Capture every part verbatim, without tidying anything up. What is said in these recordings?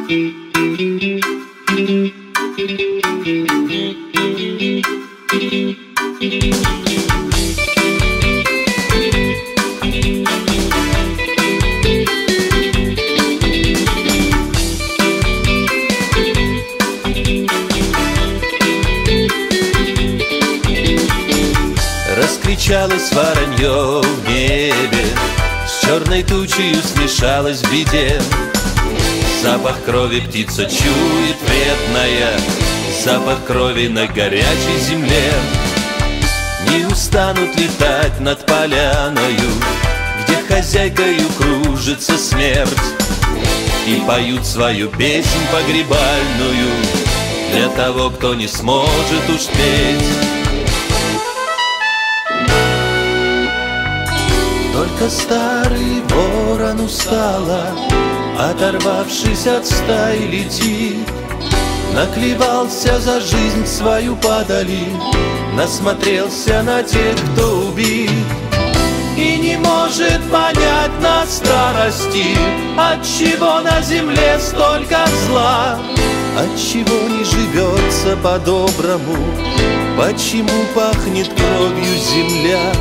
Раскричалось воронье в небе, с черной тучей смешалось в беде. Запах крови птица чует вредная, запах крови на горячей земле. Не устанут летать над поляною, где хозяйкою кружится смерть, и поют свою песнь погребальную для того, кто не сможет уж петь. Только старый ворон устало, оторвавшись от стаи, летит. Наклевался за жизнь свою подали, насмотрелся на тех, кто убит, и не может понять на старости, отчего на земле столько зла, отчего не живется по-доброму, почему пахнет кровью земля.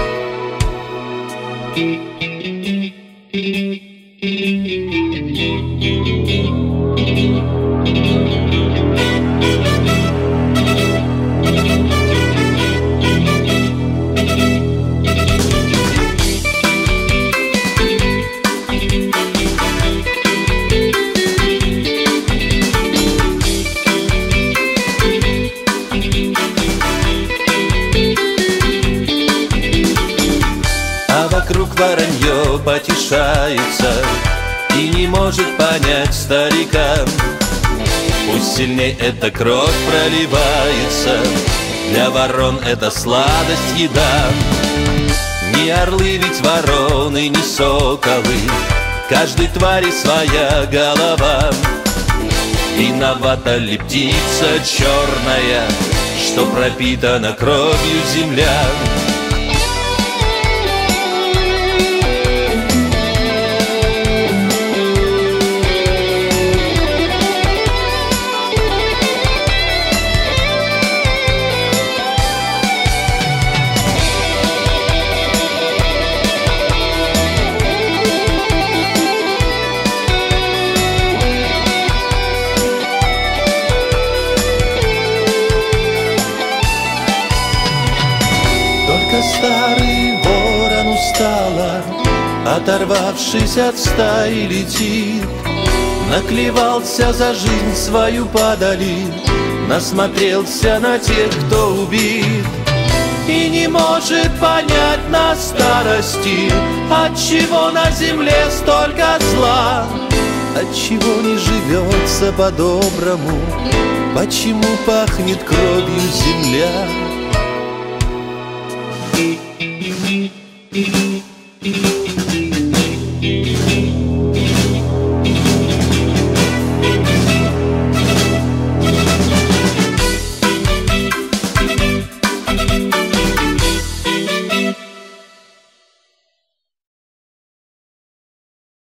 Вокруг воронье потешается и не может понять старика. Пусть сильней эта кровь проливается, для ворон это сладость, еда. Не орлы ведь вороны, не соколы, каждой твари своя голова. Виновата ли птица черная, что пропитана кровью земля? Только старый ворон устало, оторвавшись от стаи, летит. Наклевался за жизнь свою подали, насмотрелся на тех, кто убит, и не может понять на старости, отчего на земле столько зла, отчего не живется по-доброму, почему пахнет кровью земля. Thank you.